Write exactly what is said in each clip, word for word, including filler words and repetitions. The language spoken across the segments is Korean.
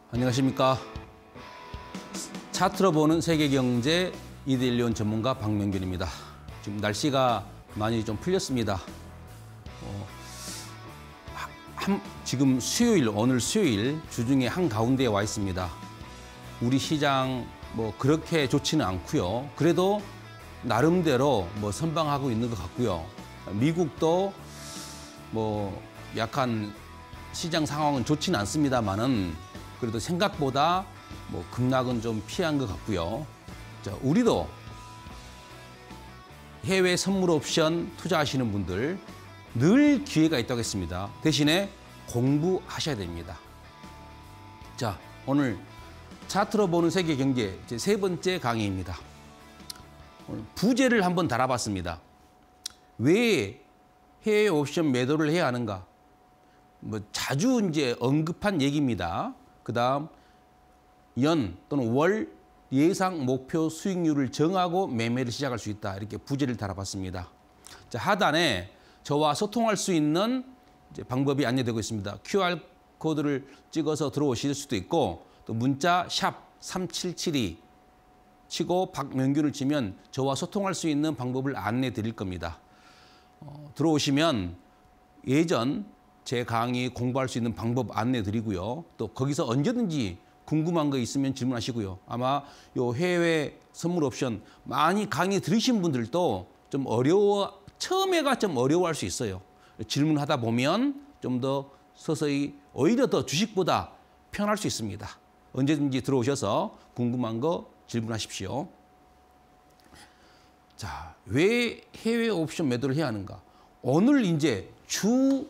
안녕하십니까. 차트로 보는 세계경제 이데일리온 전문가 박명균입니다. 지금 날씨가 많이 좀 풀렸습니다. 어, 한, 지금 수요일, 오늘 수요일 주중에 한가운데에 와 있습니다. 우리 시장 뭐 그렇게 좋지는 않고요. 그래도 나름대로 뭐 선방하고 있는 것 같고요. 미국도 뭐 약간 시장 상황은 좋지는 않습니다만은 그래도 생각보다 뭐 급락은 좀 피한 것 같고요. 자, 우리도 해외 선물 옵션 투자하시는 분들 늘 기회가 있다고 했습니다. 대신에 공부하셔야 됩니다. 자, 오늘 차트로 보는 세계 경제 제 세 번째 강의입니다. 오늘 부제를 한번 달아봤습니다. 왜 해외 옵션 매도를 해야 하는가? 뭐 자주 이제 언급한 얘기입니다. 그다음 연 또는 월 예상 목표 수익률을 정하고 매매를 시작할 수 있다. 이렇게 부제를 달아봤습니다. 자, 하단에 저와 소통할 수 있는 이제 방법이 안내되고 있습니다. 큐알 코드를 찍어서 들어오실 수도 있고 또 문자 샵 삼칠칠이 치고 박명균을 치면 저와 소통할 수 있는 방법을 안내 드릴 겁니다. 어, 들어오시면 예전 제 강의 공부할 수 있는 방법 안내 드리고요. 또 거기서 언제든지 궁금한 거 있으면 질문하시고요. 아마 요 해외 선물 옵션 많이 강의 들으신 분들도 좀 어려워, 처음에가 좀 어려워할 수 있어요. 질문하다 보면 좀 더 서서히 오히려 더 주식보다 편할 수 있습니다. 언제든지 들어오셔서 궁금한 거 질문하십시오. 자, 왜 해외 옵션 매도를 해야 하는가? 오늘 이제 주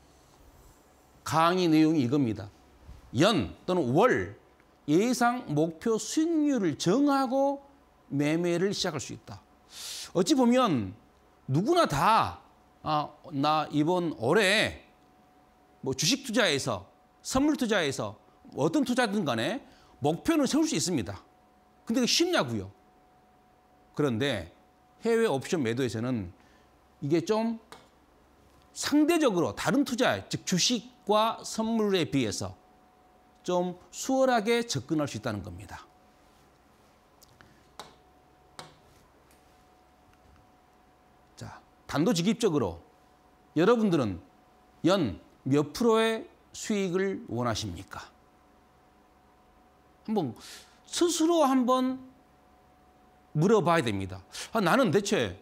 강의 내용이 이겁니다. 연 또는 월 예상 목표 수익률을 정하고 매매를 시작할 수 있다. 어찌 보면 누구나 다 아, 나 이번 올해 뭐 주식 투자에서 선물 투자에서 어떤 투자든 간에 목표는 세울 수 있습니다. 근데 그게 쉽냐고요. 그런데 해외 옵션 매도에서는 이게 좀 상대적으로 다른 투자, 즉 주식과 선물에 비해서 좀 수월하게 접근할 수 있다는 겁니다. 자, 단도직입적으로 여러분들은 연 몇 프로의 수익을 원하십니까? 한번 스스로 한번 물어봐야 됩니다. 아, 나는 대체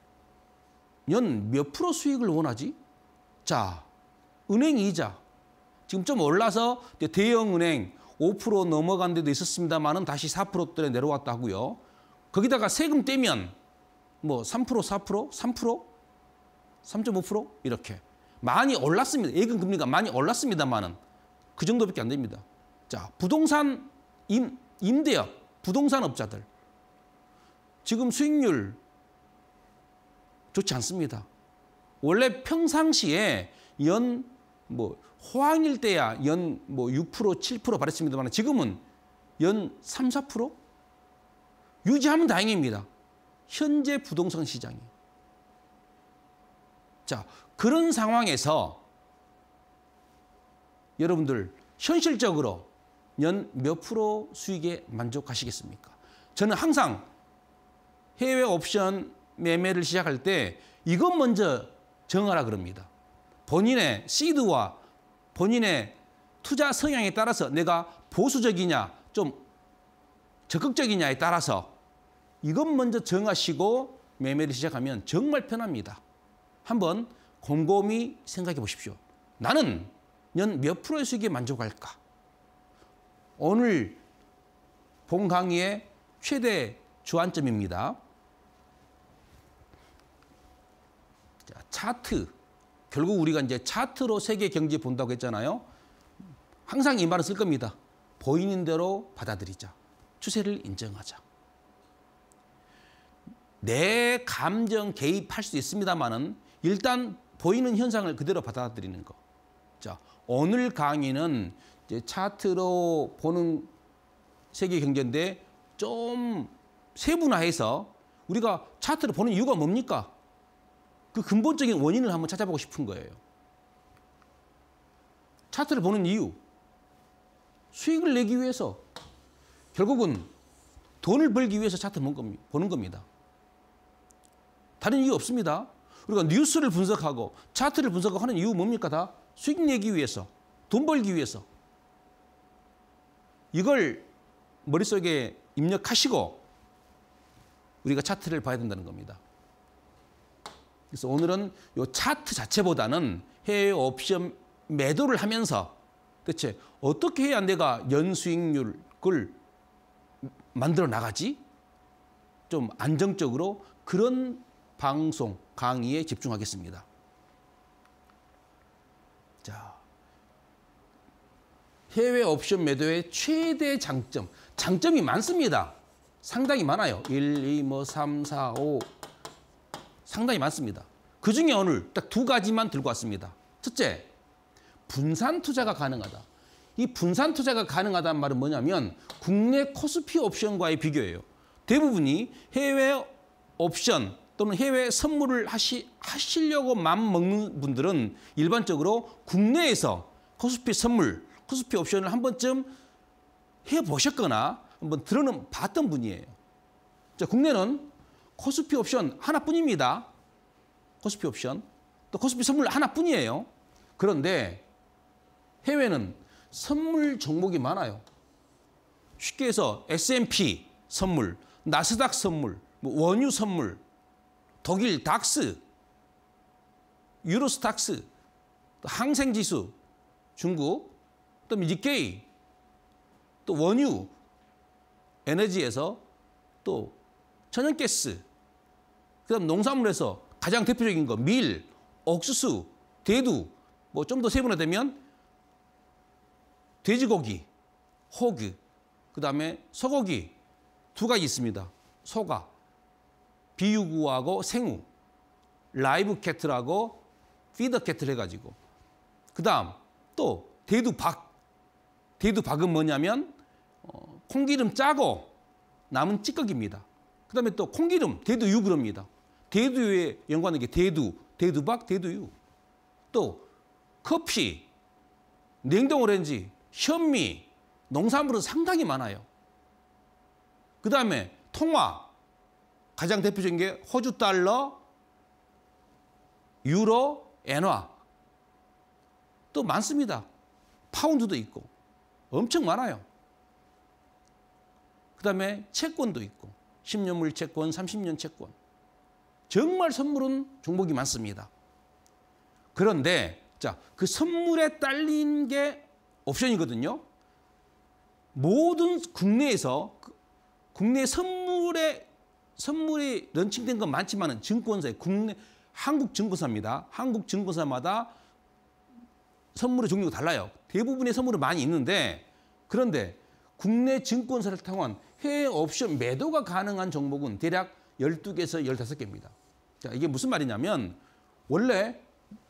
연 몇 프로 수익을 원하지? 자, 은행 이자. 지금 좀 올라서 대형은행 오 퍼센트 넘어간 데도 있었습니다만은 다시 사 퍼센트대로 내려왔다 하고요. 거기다가 세금 떼면 뭐 삼 퍼센트, 사 퍼센트, 삼 퍼센트, 삼 점 오 퍼센트 이렇게. 많이 올랐습니다. 예금 금리가 많이 올랐습니다만은 그 정도밖에 안 됩니다. 자, 부동산 임, 임대업, 부동산 업자들. 지금 수익률 좋지 않습니다. 원래 평상시에 연 뭐 호황일 때야 연 뭐 육 퍼센트, 칠 퍼센트 받았습니다만 지금은 연 삼, 사 퍼센트 유지하면 다행입니다. 현재 부동산 시장이. 자, 그런 상황에서 여러분들 현실적으로 연 몇 프로 수익에 만족하시겠습니까? 저는 항상 해외 옵션 매매를 시작할 때 이것 먼저 정하라 그럽니다. 본인의 시드와 본인의 투자 성향에 따라서 내가 보수적이냐 좀 적극적이냐에 따라서 이것 먼저 정하시고 매매를 시작하면 정말 편합니다. 한번 곰곰이 생각해 보십시오. 나는 연 몇 프로의 수익에 만족할까? 오늘 본 강의의 최대 주안점입니다. 자, 차트. 결국 우리가 이제 차트로 세계 경제 본다고 했잖아요. 항상 이 말을 쓸 겁니다. 보이는 대로 받아들이자. 추세를 인정하자. 내 감정 개입할 수 있습니다만은 일단 보이는 현상을 그대로 받아들이는 거. 자, 오늘 강의는 이제 차트로 보는 세계 경제인데 좀 세분화해서 우리가 차트를 보는 이유가 뭡니까? 그 근본적인 원인을 한번 찾아보고 싶은 거예요. 차트를 보는 이유. 수익을 내기 위해서 결국은 돈을 벌기 위해서 차트 보는 겁니다. 다른 이유 없습니다. 우리가 뉴스를 분석하고 차트를 분석하고 하는 이유 뭡니까? 다 수익 내기 위해서, 돈 벌기 위해서. 이걸 머릿속에 입력하시고 우리가 차트를 봐야 된다는 겁니다. 그래서 오늘은 이 차트 자체보다는 해외 옵션 매도를 하면서 대체 어떻게 해야 내가 연수익률을 만들어 나가지? 좀 안정적으로 그런 방송, 강의에 집중하겠습니다. 자, 해외 옵션 매도의 최대 장점. 장점이 많습니다. 상당히 많아요. 일, 이, 뭐 삼, 사, 오. 상당히 많습니다. 그중에 오늘 딱 두 가지만 들고 왔습니다. 첫째, 분산 투자가 가능하다. 이 분산 투자가 가능하다는 말은 뭐냐면 국내 코스피 옵션과의 비교예요. 대부분이 해외 옵션 또는 해외 선물을 하시, 하시려고 마음 먹는 분들은 일반적으로 국내에서 코스피 선물, 코스피 옵션을 한 번쯤 해보셨거나 한번 들어는 봤던 분이에요. 자, 국내는 코스피 옵션 하나뿐입니다. 코스피 옵션. 또 코스피 선물 하나뿐이에요. 그런데 해외는 선물 종목이 많아요. 쉽게 해서 에스 앤 피 선물, 나스닥 선물, 뭐 원유 선물, 독일 닥스, 유로스탁스, 또 항생지수, 중국, 또 니케이, 또 원유, 에너지에서 또 천연가스, 그다음 농산물에서 가장 대표적인 거 밀, 옥수수, 대두, 뭐 좀 더 세분화되면 돼지고기, 호그, 그다음에 소고기 두 가지 있습니다. 소가, 비유구하고 생우, 라이브 캐틀하고 피더 캐틀 해가지고 그다음 또 대두박, 대두박은 뭐냐면 어, 콩기름 짜고 남은 찌꺼기입니다. 그다음에 또 콩기름, 대두유 그럽니다. 대두유에 연관된 게 대두, 대두박, 대두유. 또 커피, 냉동 오렌지, 현미, 농산물은 상당히 많아요. 그다음에 통화, 가장 대표적인 게 호주 달러, 유로, 엔화. 또 많습니다. 파운드도 있고 엄청 많아요. 그다음에 채권도 있고 십 년물 채권, 삼십 년 채권. 정말 선물은 종목이 많습니다. 그런데 자, 그 선물에 딸린 게 옵션이거든요. 모든 국내에서 국내 선물에 선물이 런칭된 건 많지만은 증권사에 국내 한국 증권사입니다. 한국 증권사마다 선물의 종류가 달라요. 대부분의 선물은 많이 있는데 그런데 국내 증권사를 통한 해외 옵션 매도가 가능한 종목은 대략 열두 개에서 열다섯 개입니다. 자, 이게 무슨 말이냐면 원래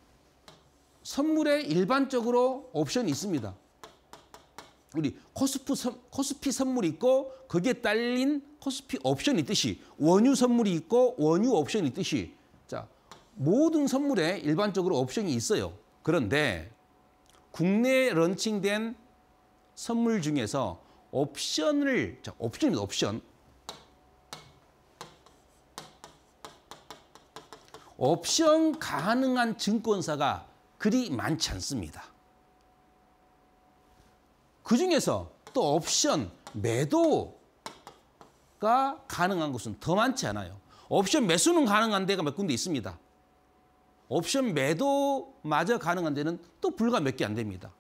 선물에 일반적으로 옵션이 있습니다. 우리 코스피, 코스피 선물이 있고 거기에 딸린 코스피 옵션이 있듯이 원유 선물이 있고 원유 옵션이 있듯이 자, 모든 선물에 일반적으로 옵션이 있어요. 그런데 국내에 런칭된 선물 중에서 옵션을, 자, 옵션입니다. 옵션. 옵션 가능한 증권사가 그리 많지 않습니다. 그중에서 또 옵션 매도가 가능한 곳은 더 많지 않아요. 옵션 매수는 가능한 데가 몇 군데 있습니다. 옵션 매도마저 가능한 데는 또 불과 몇 개 안 됩니다.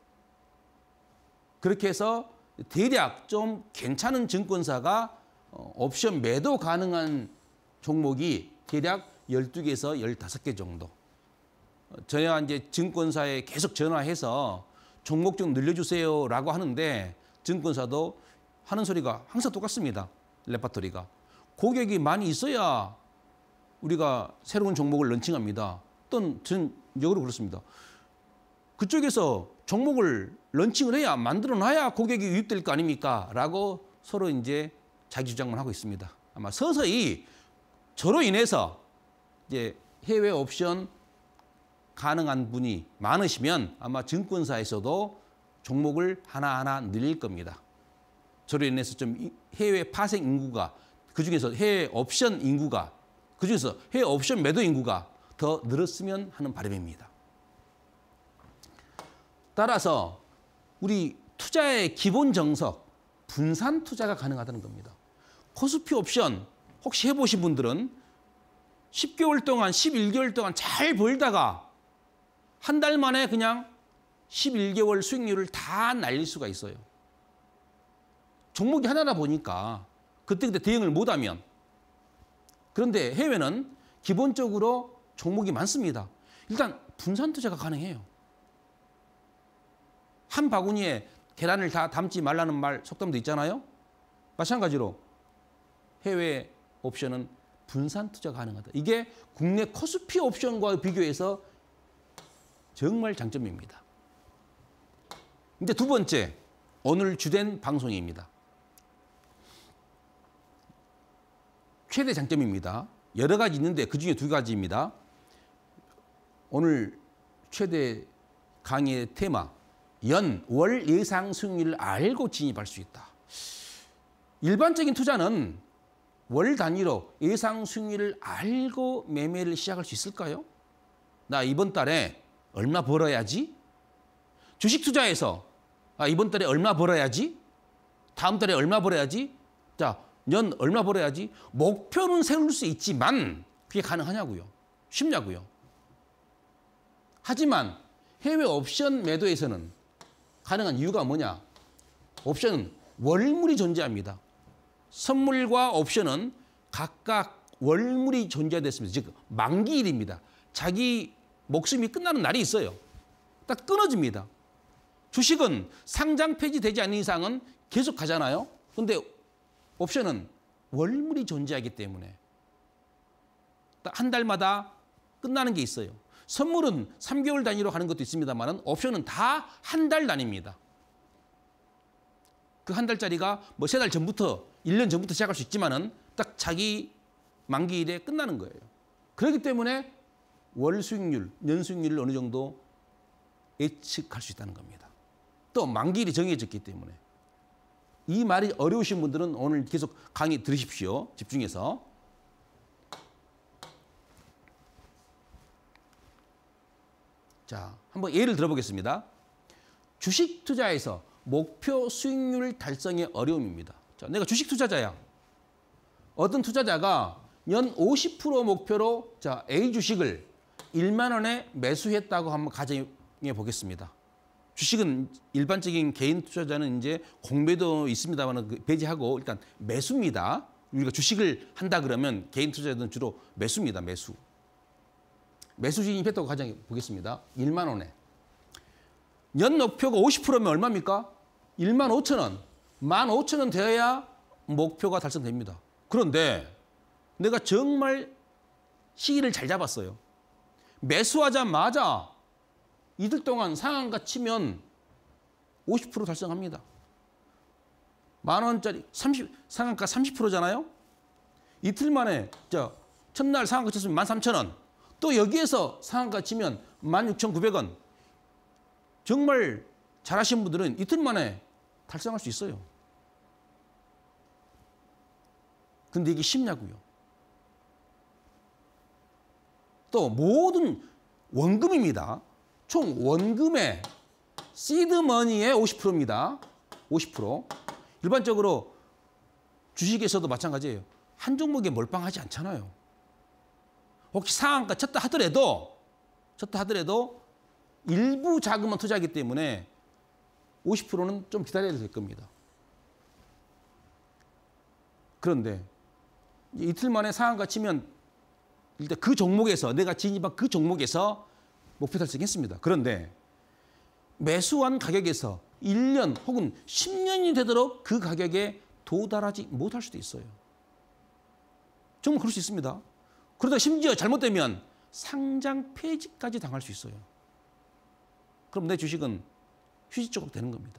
그렇게 해서 대략 좀 괜찮은 증권사가 옵션 매도 가능한 종목이 대략 열두 개에서 열다섯 개 정도. 저야 이제 증권사에 계속 전화해서 종목 좀 늘려주세요라고 하는데 증권사도 하는 소리가 항상 똑같습니다. 레파토리가. 고객이 많이 있어야 우리가 새로운 종목을 런칭합니다. 또는 전 역으로 그렇습니다. 그쪽에서 종목을 런칭을 해야 만들어 놔야 고객이 유입될 거 아닙니까? 라고 서로 이제 자기 주장만 하고 있습니다. 아마 서서히 저로 인해서 이제 해외 옵션 가능한 분이 많으시면 아마 증권사에서도 종목을 하나하나 늘릴 겁니다. 저로 인해서 좀 해외 파생 인구가, 그중에서 해외 옵션 인구가, 그중에서 해외 옵션 매도 인구가 더 늘었으면 하는 바람입니다. 따라서 우리 투자의 기본 정석, 분산 투자가 가능하다는 겁니다. 코스피 옵션 혹시 해보신 분들은 십 개월 동안, 십일 개월 동안 잘 벌다가 한 달 만에 그냥 십일 개월 수익률을 다 날릴 수가 있어요. 종목이 하나다 보니까 그때그때 대응을 못하면. 그런데 해외는 기본적으로 종목이 많습니다. 일단 분산 투자가 가능해요. 한 바구니에 계란을 다 담지 말라는 말, 속담도 있잖아요. 마찬가지로 해외 옵션은 분산 투자가 가능하다. 이게 국내 코스피 옵션과 비교해서 정말 장점입니다. 이제 두 번째, 오늘 주된 방송입니다. 최대 장점입니다. 여러 가지 있는데 그중에 두 가지입니다. 오늘 최대 강의의 테마, 연, 월 예상 수익률을 알고 진입할 수 있다. 일반적인 투자는 월 단위로 예상 수익률을 알고 매매를 시작할 수 있을까요? 나 이번 달에 얼마 벌어야지? 주식 투자에서 아, 이번 달에 얼마 벌어야지? 다음 달에 얼마 벌어야지? 자, 년 얼마 벌어야지? 목표는 세울 수 있지만 그게 가능하냐고요? 쉽냐고요? 하지만 해외 옵션 매도에서는 가능한 이유가 뭐냐? 옵션은 월물이 존재합니다. 선물과 옵션은 각각 월물이 존재됐습니다. 즉 만기일입니다. 자기 목숨이 끝나는 날이 있어요. 딱 끊어집니다. 주식은 상장 폐지되지 않는 이상은 계속 가잖아요. 그런데 옵션은 월물이 존재하기 때문에 딱 한 달마다 끝나는 게 있어요. 선물은 삼 개월 단위로 가는 것도 있습니다만 옵션은 다 한 달 단위입니다. 그 한 달짜리가 뭐 세 달 전부터, 일 년 전부터 시작할 수 있지만은 딱 자기 만기일에 끝나는 거예요. 그렇기 때문에 월 수익률, 년 수익률을 어느 정도 예측할 수 있다는 겁니다. 또 만기일이 정해졌기 때문에. 이 말이 어려우신 분들은 오늘 계속 강의 들으십시오. 집중해서. 자, 한번 예를 들어보겠습니다. 주식 투자에서 목표 수익률 달성의 어려움입니다. 자, 내가 주식 투자자야. 어떤 투자자가 연 오십 퍼센트 목표로 자, A 주식을 일만 원에 매수했다고 한번 가정해 보겠습니다. 주식은 일반적인 개인 투자자는 이제 공매도 있습니다만 그 배제하고 일단 매수입니다. 우리가 주식을 한다 그러면 개인 투자자들은 주로 매수입니다. 매수. 매수 진입했다고 가정해 보겠습니다. 일만 원에. 연 목표가 오십 퍼센트면 얼마입니까? 일만 오천 원. 만 오천 원 되어야 목표가 달성됩니다. 그런데 내가 정말 시기를 잘 잡았어요. 매수하자마자 이틀 동안 상한가 치면 오십 퍼센트 달성합니다. 만 원짜리 삼십, 상한가 삼십 퍼센트잖아요. 이틀 만에 저 첫날 상한가 쳤으면 만 삼천 원. 또 여기에서 상한가 치면 만 육천구백 원. 정말 잘하신 분들은 이틀 만에 달성할 수 있어요. 근데 이게 쉽냐고요. 또 모든 원금입니다. 총 원금의 시드머니의 오십 퍼센트입니다. 오십 퍼센트. 일반적으로 주식에서도 마찬가지예요. 한 종목에 몰빵하지 않잖아요. 혹시 상한가 쳤다 하더라도 쳤다 하더라도 일부 자금만 투자하기 때문에 오십 퍼센트는 좀 기다려야 될 겁니다. 그런데 이틀 만에 상한가 치면 일단 그 종목에서 내가 진입한 그 종목에서 목표 달성했습니다. 그런데 매수한 가격에서 일 년 혹은 십 년이 되도록 그 가격에 도달하지 못할 수도 있어요. 정말 그럴 수 있습니다. 그러다 심지어 잘못되면 상장 폐지까지 당할 수 있어요. 그럼 내 주식은 휴지 조각 되는 겁니다.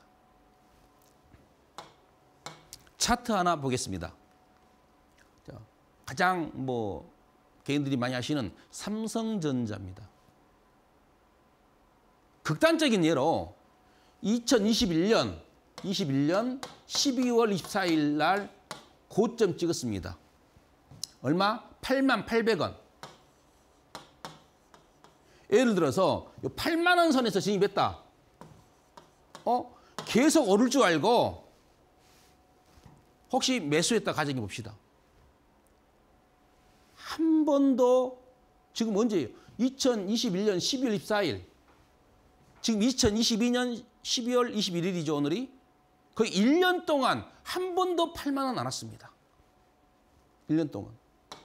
차트 하나 보겠습니다. 자, 가장 뭐 개인들이 많이 하시는 삼성전자입니다. 극단적인 예로 이천이십일 년 이십일 년 십이월 이십사일 날 고점 찍었습니다. 얼마? 팔만 팔백 원. 예를 들어서 팔만 원 선에서 진입했다. 어? 계속 오를 줄 알고 혹시 매수했다 가정해 봅시다. 한 번도 지금 언제예요? 이천이십일 년 십이월 이십사일. 지금 이천이십이 년 십이월 이십일일이죠, 오늘이. 거의 일 년 동안 한 번도 팔만 원 안 왔습니다. 일 년 동안.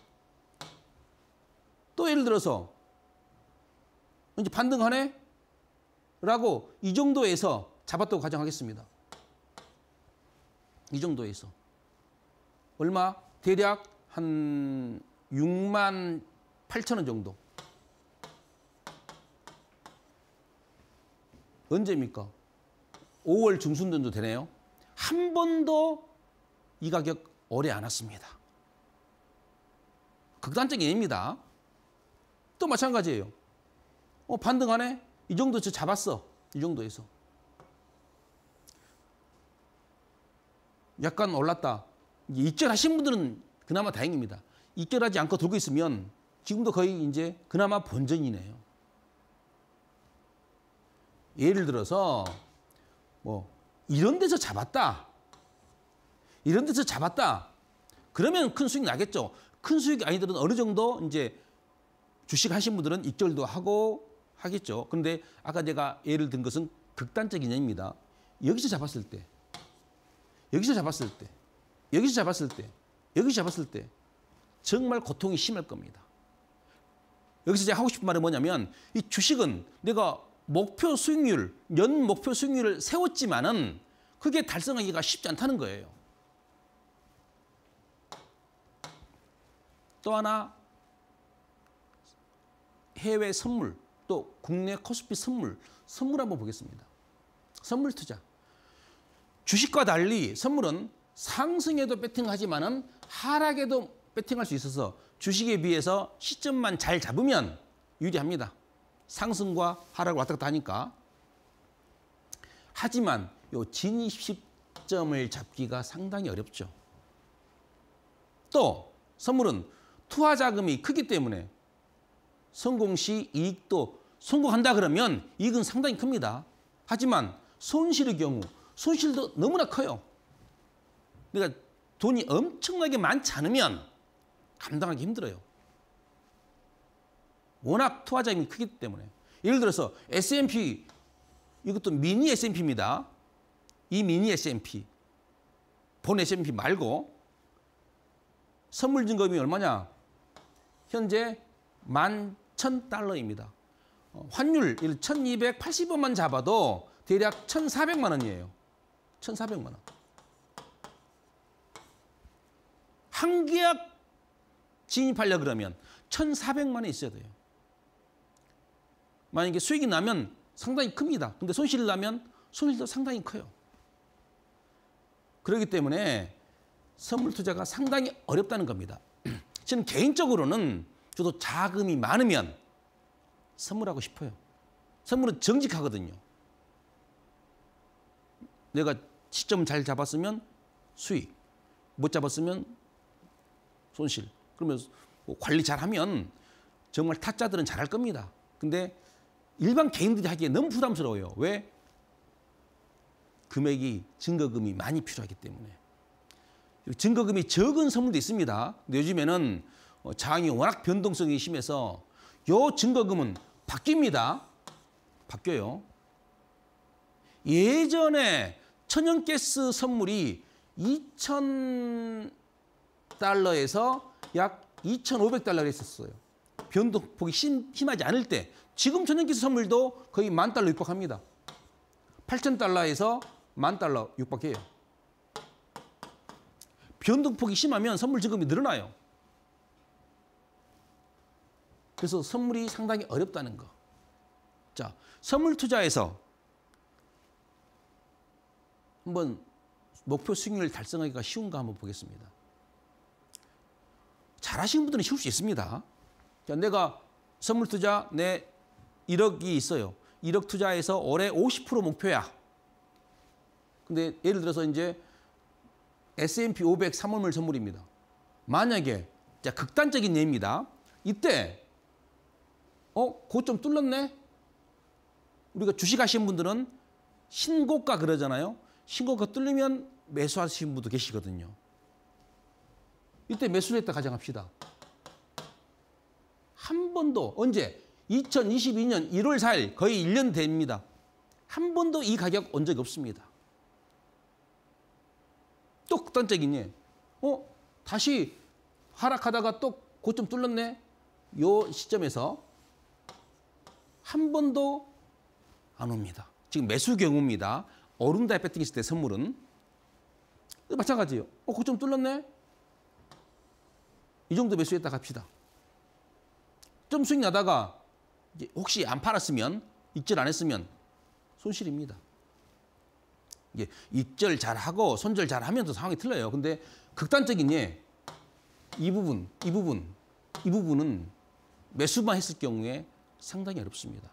또 예를 들어서 이제 반등하네? 라고 이 정도에서 잡았다고 가정하겠습니다. 이 정도에서. 얼마? 대략 한 육만 팔천 원 정도. 언제입니까? 오월 중순 정도 되네요. 한 번도 이 가격 오래 안 왔습니다. 극단적인 예입니다. 또 마찬가지예요. 어, 반등하네? 이 정도에서 잡았어. 이 정도에서. 약간 올랐다. 입절하신 분들은 그나마 다행입니다. 입절하지 않고 들고 있으면 지금도 거의 이제 그나마 본전이네요. 예를 들어서 뭐 이런 데서 잡았다. 이런 데서 잡았다. 그러면 큰 수익 나겠죠. 큰 수익이 아니더라도 어느 정도 이제 주식 하신 분들은 입절도 하고 하겠죠. 그런데 아까 제가 예를 든 것은 극단적인 예입니다. 여기서 잡았을 때, 여기서 잡았을 때, 여기서 잡았을 때, 여기서 잡았을 때 정말 고통이 심할 겁니다. 여기서 제가 하고 싶은 말은 뭐냐면 이 주식은 내가 목표 수익률, 연 목표 수익률을 세웠지만은 그게 달성하기가 쉽지 않다는 거예요. 또 하나 해외 선물, 또 국내 코스피 선물, 선물 한번 보겠습니다. 선물 투자. 주식과 달리 선물은 상승에도 배팅하지만은 하락에도 배팅할 수 있어서 주식에 비해서 시점만 잘 잡으면 유리합니다. 상승과 하락을 왔다 갔다 하니까. 하지만 요 진입 시점을 잡기가 상당히 어렵죠. 또 선물은 투하 자금이 크기 때문에 성공 시 이익도 성공한다 그러면 이익은 상당히 큽니다. 하지만 손실의 경우 손실도 너무나 커요. 그러니까 돈이 엄청나게 많지 않으면 감당하기 힘들어요. 워낙 투하 자금이 크기 때문에. 예를 들어서 에스 앤 피, 이것도 미니 에스 앤 피입니다. 이 미니 에스 앤 피, 본 에스 앤 피 말고 선물 증거금이 얼마냐? 현재 만 천 달러입니다. 환율 천이백팔십 원만 잡아도 대략 천사백만 원이에요. 천사백만 원. 한 계약 진입하려고 그러면 천사백만 원 있어야 돼요. 만약에 수익이 나면 상당히 큽니다. 근데 손실이 나면 손실도 상당히 커요. 그렇기 때문에 선물 투자가 상당히 어렵다는 겁니다. 저는 개인적으로는 저도 자금이 많으면 선물하고 싶어요. 선물은 정직하거든요. 내가 시점 잘 잡았으면 수익, 못 잡았으면 손실. 그러면 뭐 관리 잘하면 정말 타짜들은 잘할 겁니다. 근데 일반 개인들이 하기에 너무 부담스러워요. 왜? 금액이 증거금이 많이 필요하기 때문에. 증거금이 적은 선물도 있습니다. 근데 요즘에는 장이 워낙 변동성이 심해서 요 증거금은 바뀝니다. 바뀌어요. 예전에 천연가스 선물이 이천 달러에서 약 이천오백 달러를 했었어요. 변동폭이 심, 심하지 않을 때. 지금 천연가스 선물도 거의 만 달러 육박합니다. 팔천 달러에서 만 달러 육박해요. 변동폭이 심하면 선물 증거금이 늘어나요. 그래서 선물이 상당히 어렵다는 거. 자, 선물 투자에서 한번 목표 수익률을 달성하기가 쉬운가 한번 보겠습니다. 잘하시는 분들은 쉬울 수 있습니다. 자, 내가 선물 투자 내 일억이 있어요. 일억 투자해서 올해 오십 퍼센트 목표야. 근데 예를 들어서 이제 에스 앤 피 오백 삼월물 선물입니다. 만약에 자 극단적인 예입니다. 이때 어 고점 뚫렸네. 우리가 주식 하시는 분들은 신고가 그러잖아요. 신고가 뚫리면 매수하시는 분도 계시거든요. 이때 매수를 했다 가정합시다. 한 번도 언제 이천이십이 년 일월 사일 거의 일 년 됩니다. 한 번도 이 가격 온 적이 없습니다. 또 극단적인 예. 어 다시 하락하다가 또 고점 뚫렸네. 요 시점에서 한 번도 안 옵니다. 지금 매수 경우입니다. 오른다에 배팅했을 때 선물은 마찬가지예요. 어 고점 뚫렸네. 이 정도 매수했다 갑시다. 좀 수익 나다가 이제 혹시 안 팔았으면 익절 안 했으면 손실입니다. 이게 익절 잘하고 손절 잘하면 또 상황이 틀려요. 근데 극단적인 예, 이 부분, 이 부분, 이 부분은 매수만 했을 경우에 상당히 어렵습니다.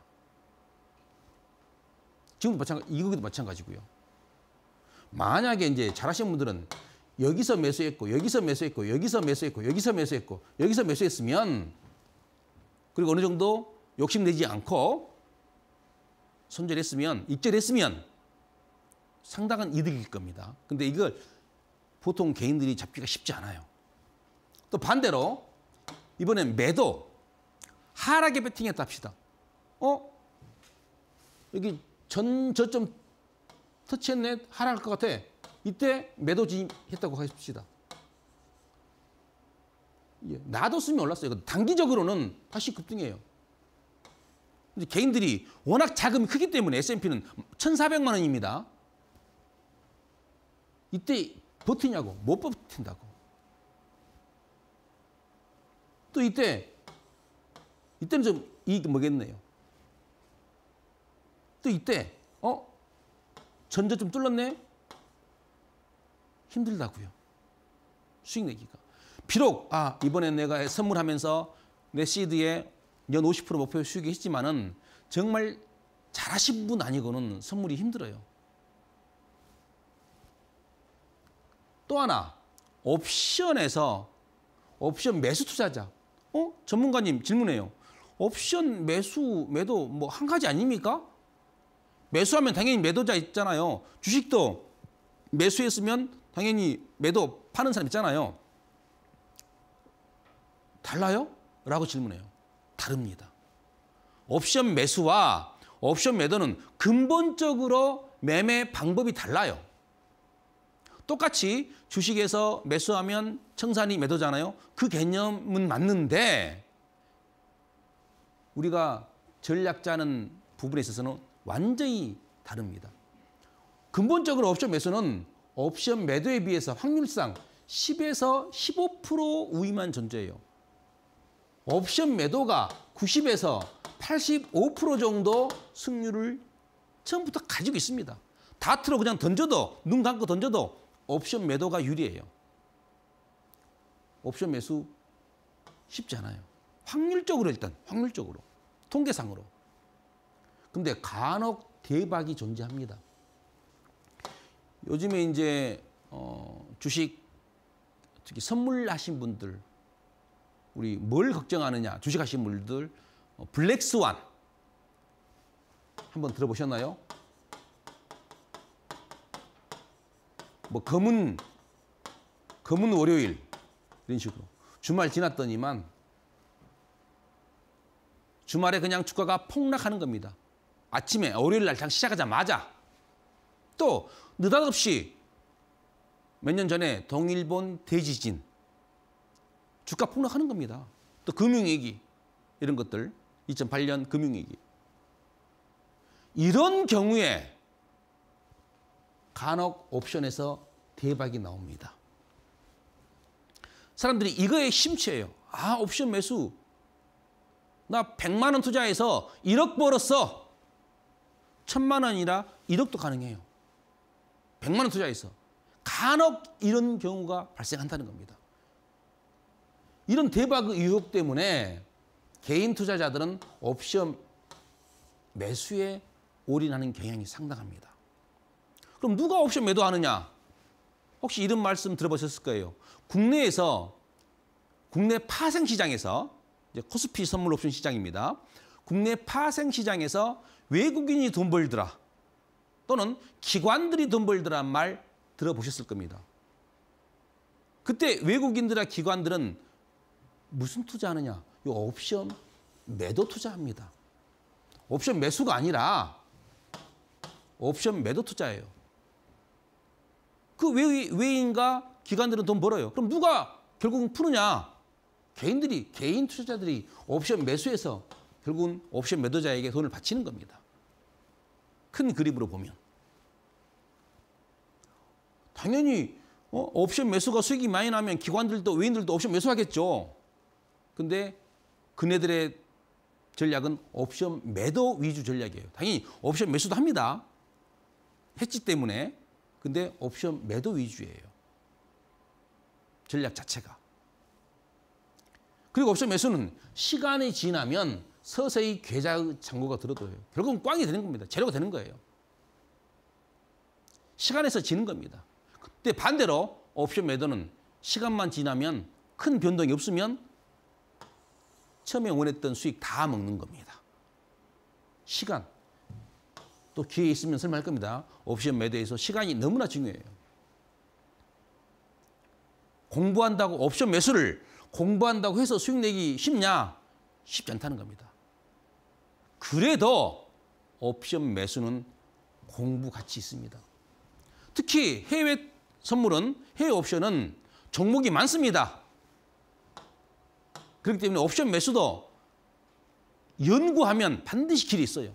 지금도 마찬가지, 이거도 마찬가지고요. 만약에 이제 잘하시는 분들은 여기서 매수했고, 여기서 매수했고, 여기서 매수했고, 여기서 매수했고, 여기서 매수했으면 그리고 어느 정도 욕심내지 않고 손절했으면, 익절했으면 상당한 이득일 겁니다. 근데 이걸 보통 개인들이 잡기가 쉽지 않아요. 또 반대로 이번엔 매도, 하락에 배팅했다 합시다. 어? 여기 전 저점 터치했네? 하락할 것 같아. 이때 매도 진입했다고 하십시다. 예, 놔뒀으면 올랐어요. 단기적으로는 다시 급등해요. 근데 개인들이 워낙 자금이 크기 때문에 에스 앤 피는 천사백만 원입니다. 이때 버티냐고. 못 버틴다고. 또 이때 이때는 좀 이익이 뭐겠네요. 또 이때 어? 전저 좀 뚫렸네? 힘들다고요. 수익 내기가. 비록 아 이번에 내가 선물하면서 내 시드에 연 오십 퍼센트 목표 수익이 했지만은 정말 잘하신 분 아니고는 선물이 힘들어요. 또 하나 옵션에서 옵션 매수 투자자. 어? 전문가님 질문해요. 옵션 매수 매도 뭐 한 가지 아닙니까? 매수하면 당연히 매도자 있잖아요. 주식도 매수했으면 당연히 매도 파는 사람 있잖아요. 달라요? 라고 질문해요. 다릅니다. 옵션 매수와 옵션 매도는 근본적으로 매매 방법이 달라요. 똑같이 주식에서 매수하면 청산이 매도잖아요. 그 개념은 맞는데 우리가 전략 짜는 부분에 있어서는 완전히 다릅니다. 근본적으로 옵션 매수는 옵션 매도에 비해서 확률상 십에서 십오 퍼센트 우위만 존재해요. 옵션 매도가 구십에서 팔십오 퍼센트 정도 승률을 처음부터 가지고 있습니다. 다트로 그냥 던져도, 눈 감고 던져도 옵션 매도가 유리해요. 옵션 매수 쉽지 않아요. 확률적으로 일단, 확률적으로. 통계상으로. 근데 간혹 대박이 존재합니다. 요즘에 이제 어, 주식 특히 선물하신 분들 우리 뭘 걱정하느냐 주식하신 분들 어, 블랙스완 한번 들어보셨나요? 뭐 검은 검은 월요일 이런 식으로 주말 지났더니만 주말에 그냥 주가가 폭락하는 겁니다. 아침에 월요일 날 장 시작하자마자 또 느닷없이 몇 년 전에 동일본 대지진 주가 폭락하는 겁니다. 또 금융위기 이런 것들 이천팔 년 금융위기 이런 경우에 간혹 옵션에서 대박이 나옵니다. 사람들이 이거에 심취해요. 아 옵션 매수 나 백만 원 투자해서 일억 벌었어. 천만 원이라 일억도 가능해요. 백만 원 투자해서. 간혹 이런 경우가 발생한다는 겁니다. 이런 대박 유혹 때문에 개인 투자자들은 옵션 매수에 올인하는 경향이 상당합니다. 그럼 누가 옵션 매도하느냐? 혹시 이런 말씀 들어보셨을 거예요. 국내에서 국내 파생 시장에서 이제 코스피 선물 옵션 시장입니다. 국내 파생 시장에서 외국인이 돈 벌더라 또는 기관들이 돈 벌더란 말 들어보셨을 겁니다. 그때 외국인들과 기관들은 무슨 투자하느냐? 이 옵션 매도 투자합니다. 옵션 매수가 아니라 옵션 매도 투자예요. 그 외, 외인과 기관들은 돈 벌어요. 그럼 누가 결국은 푸느냐? 개인들이, 개인 투자자들이 옵션 매수해서 결국은 옵션 매도자에게 돈을 바치는 겁니다. 큰 그림으로 보면. 당연히 어, 옵션 매수가 수익이 많이 나면 기관들도 외인들도 옵션 매수하겠죠. 근데 그네들의 전략은 옵션 매도 위주 전략이에요. 당연히 옵션 매수도 합니다. 해지 때문에. 근데 옵션 매도 위주예요. 전략 자체가. 그리고 옵션 매수는 시간이 지나면 서서히 계좌의 잔고가 들어둬요. 결국은 꽝이 되는 겁니다. 재료가 되는 거예요. 시간에서 지는 겁니다. 근데 반대로 옵션 매도는 시간만 지나면 큰 변동이 없으면 처음에 원했던 수익 다 먹는 겁니다. 시간. 또 기회 있으면 설명할 겁니다. 옵션 매도에서 시간이 너무나 중요해요. 공부한다고 옵션 매수를 공부한다고 해서 수익 내기 쉽냐? 쉽지 않다는 겁니다. 그래도 옵션 매수는 공부 가치 있습니다. 특히 해외 선물은, 해외 옵션은 종목이 많습니다. 그렇기 때문에 옵션 매수도 연구하면 반드시 길이 있어요.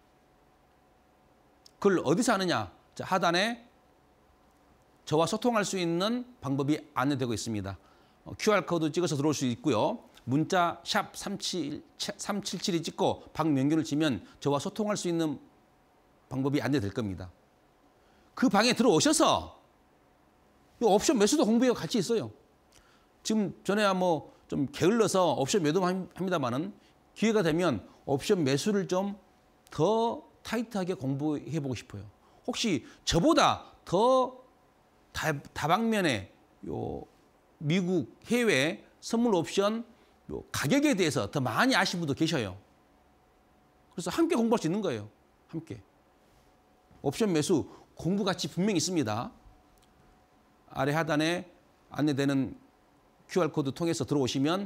그걸 어디서 하느냐? 자, 하단에 저와 소통할 수 있는 방법이 안내되고 있습니다. 큐알코드 찍어서 들어올 수 있고요. 문자 샵 삼칠칠이 찍고 박명규를 치면 저와 소통할 수 있는 방법이 안내될 겁니다. 그 방에 들어오셔서 이 옵션 매수도 공부에 같이 있어요. 지금 전에야 뭐 좀 게을러서 옵션 매도 합니다만은 기회가 되면 옵션 매수를 좀 더 타이트하게 공부해보고 싶어요. 혹시 저보다 더 다, 다방면에 요 미국 해외 선물 옵션 요 가격에 대해서 더 많이 아시는 분도 계셔요. 그래서 함께 공부할 수 있는 거예요. 함께. 옵션 매수 공부 가치 분명히 있습니다. 아래 하단에 안내되는 큐알코드 통해서 들어오시면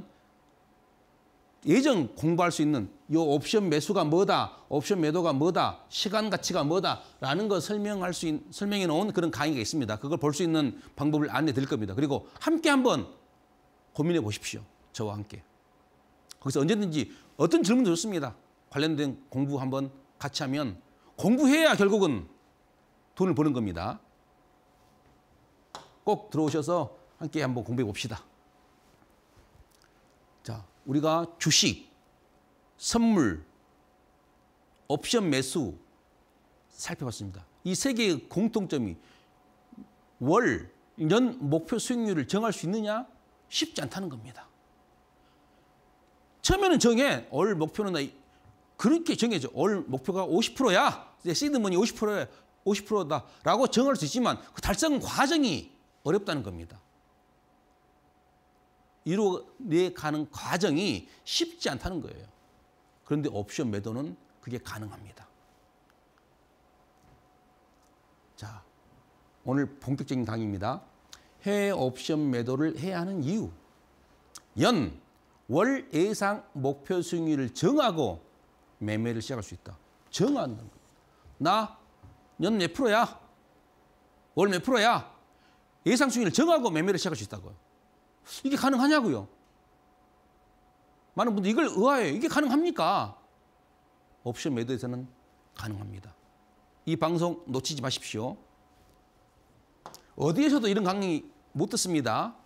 예전 공부할 수 있는 이 옵션 매수가 뭐다, 옵션 매도가 뭐다, 시간 가치가 뭐다라는 거 설명할 수 있, 설명해 놓은 그런 강의가 있습니다. 그걸 볼 수 있는 방법을 안내 드릴 겁니다. 그리고 함께 한번 고민해 보십시오. 저와 함께. 거기서 언제든지 어떤 질문도 좋습니다. 관련된 공부 한번 같이 하면 공부해야 결국은 돈을 버는 겁니다. 꼭 들어오셔서 함께 한번 공부해 봅시다. 자, 우리가 주식, 선물, 옵션 매수 살펴봤습니다. 이 세 개의 공통점이 월, 년 목표 수익률을 정할 수 있느냐? 쉽지 않다는 겁니다. 처음에는 정해. 월 목표는 나 그렇게 정해져. 월 목표가 오십 퍼센트야. 시드머니 오십 퍼센트야. 오십 퍼센트다라고 정할 수 있지만 그 달성 과정이 어렵다는 겁니다. 이루어내 가는 과정이 쉽지 않다는 거예요. 그런데 옵션 매도는 그게 가능합니다. 자, 오늘 본격적인 강의입니다. 해외 옵션 매도를 해야 하는 이유. 연, 월 예상 목표 수익률을 정하고 매매를 시작할 수 있다. 정하는 겁니다. 나 연 몇 프로야? 월 몇 프로야? 예상 수익률을 정하고 매매를 시작할 수 있다고요. 이게 가능하냐고요? 많은 분들이 이걸 의아해요. 이게 가능합니까? 옵션 매도에서는 가능합니다. 이 방송 놓치지 마십시오. 어디에서도 이런 강의 못 듣습니다.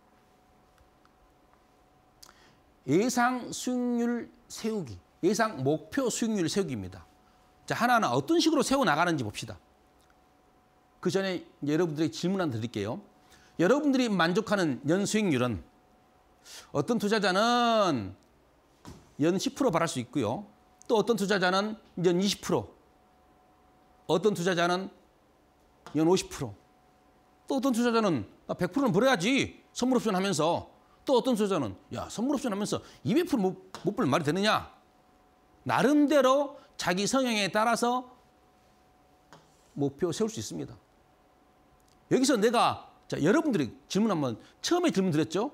예상 수익률 세우기, 예상 목표 수익률 세우기입니다. 자, 하나하나 어떤 식으로 세워나가는지 봅시다. 그 전에 여러분들에게 질문 하나 드릴게요. 여러분들이 만족하는 연 수익률은 어떤 투자자는 연 십 퍼센트 바랄 수 있고요. 또 어떤 투자자는 연 이십 퍼센트, 어떤 투자자는 연 오십 퍼센트. 또 어떤 투자자는 백 퍼센트는 벌어야지. 선물 옵션 하면서. 또 어떤 투자자는 야, 선물 옵션 하면서 이백 퍼센트 못 벌 말이 되느냐. 나름대로 자기 성향에 따라서 목표 세울 수 있습니다. 여기서 내가 자, 여러분들이 질문 한번 처음에 질문 드렸죠?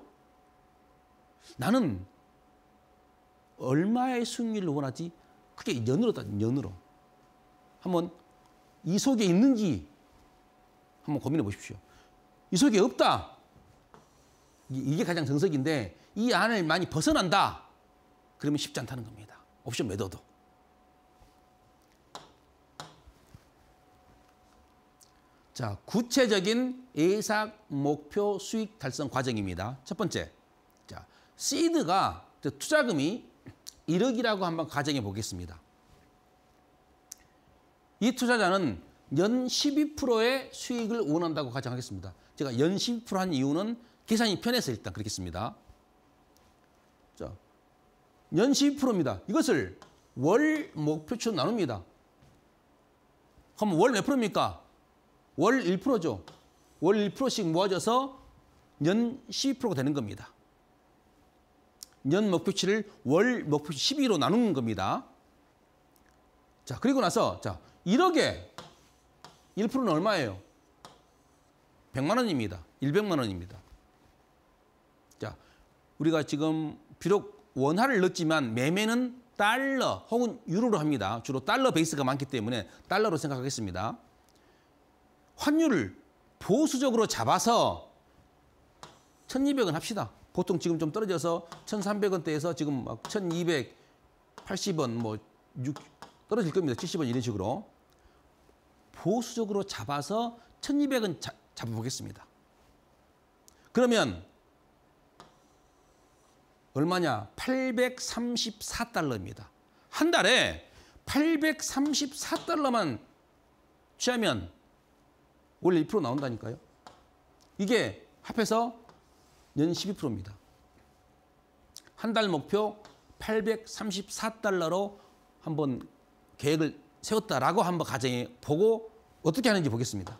나는 얼마의 수익률을 원하지? 그게 연으로다, 연으로. 한번 이 속에 있는지 한번 고민해 보십시오. 이 속에 없다. 이게 가장 정석인데 이 안을 많이 벗어난다. 그러면 쉽지 않다는 겁니다. 옵션 매도도. 자, 구체적인 예상 목표 수익 달성 과정입니다. 첫 번째, 자, 시드가 투자금이 일억이라고 한번 가정해 보겠습니다. 이 투자자는 연 십이 퍼센트의 수익을 원한다고 가정하겠습니다. 제가 연 십이 퍼센트 한 이유는 계산이 편해서 일단 그렇겠습니다. 자, 연 십이 퍼센트입니다. 이것을 월 목표치로 나눕니다. 그럼 월 몇 프로입니까? 월 일 퍼센트죠. 월 일 퍼센트씩 모아져서 연 십이 퍼센트가 되는 겁니다. 연 목표치를 월 목표치 십이로 나누는 겁니다. 자, 그리고 나서 자, 일억에 일 퍼센트는 얼마예요? 백만 원입니다. 일백만 원입니다. 자, 우리가 지금 비록 원화를 넣었지만 매매는 달러 혹은 유로로 합니다. 주로 달러 베이스가 많기 때문에 달러로 생각하겠습니다. 환율을 보수적으로 잡아서 천이백 원 합시다. 보통 지금 좀 떨어져서 천삼백 원대에서 지금 막 천이백팔십 원 뭐 육 떨어질 겁니다. 칠십 원 이런 식으로. 보수적으로 잡아서 천이백 원 자, 잡아보겠습니다. 그러면 얼마냐? 팔백삼십사 달러입니다. 한 달에 팔백삼십사 달러만 취하면 원래 일 퍼센트 나온다니까요. 이게 합해서 연 십이 퍼센트입니다. 한 달 목표 팔백삼십사 달러로 한번 계획을 세웠다라고 한번 가정해 보고 어떻게 하는지 보겠습니다.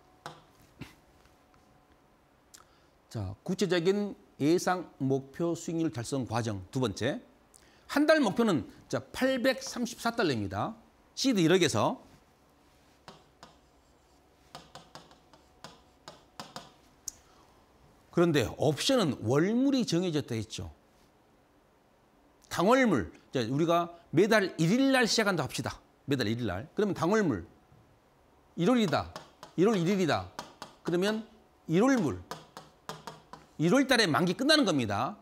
자, 구체적인 예상 목표 수익률 달성 과정 두 번째. 한 달 목표는 자, 팔백삼십사 달러입니다. 시드 일억에서 그런데 옵션은 월물이 정해졌다 했죠. 당월물. 자, 우리가 매달 일 일 날 시작한다 합시다. 매달 일 일 날. 그러면 당월물. 일월이다. 일월 일 일이다. 그러면 일월물. 일월 달에 만기 끝나는 겁니다.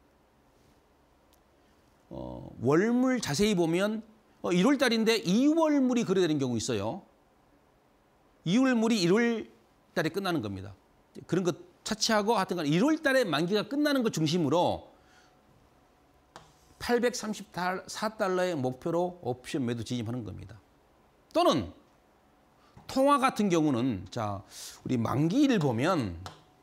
어, 월물 자세히 보면 어, 일월 달인데 이월물이 거래되는 경우 있어요. 이월물이 일월 달에 끝나는 겁니다. 그런 것 차치하고 하여튼 일월 달에 만기가 끝나는 것 중심으로 팔백삼십사 달러의 목표로 옵션 매도 진입하는 겁니다. 또는 통화 같은 경우는 자, 우리 만기일 보면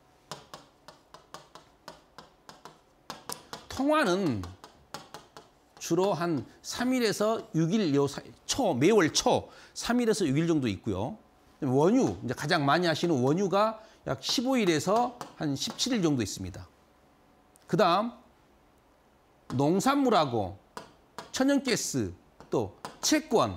통화는 주로 한 삼 일에서 육 일 요 초, 매월 초 삼 일에서 육 일 정도 있고요. 원유, 이제 가장 많이 하시는 원유가 약 십오 일에서 한 십칠 일 정도 있습니다. 그 다음 농산물하고 천연가스, 또 채권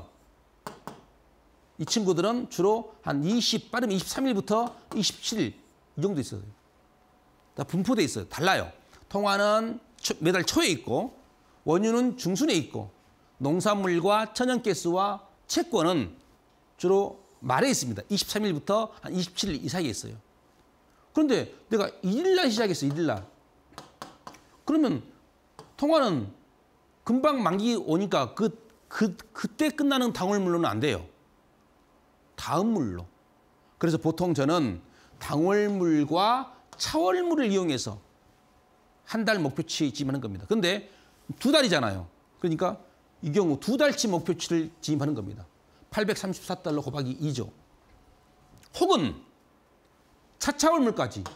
이 친구들은 주로 한 이십, 빠르면 이십삼 일부터 이십칠 일 이 정도 있어요. 다 분포돼 있어요. 달라요. 통화는 매달 초에 있고 원유는 중순에 있고 농산물과 천연가스와 채권은 주로 말에 있습니다. 이십삼 일부터 한 이십칠 일 이 사이에 있어요. 그런데 내가 일 일 날 시작했어, 일 일 날. 그러면 통화는 금방 만기 오니까 그, 그, 그때 끝나는 당월물로는 안 돼요. 다음 물로. 그래서 보통 저는 당월물과 차월물을 이용해서 한 달 목표치 진입하는 겁니다. 근데 두 달이잖아요. 그러니까 이 경우 두 달치 목표치를 진입하는 겁니다. 팔백삼십사 달러 곱하기 이죠. 혹은 차차월물까지.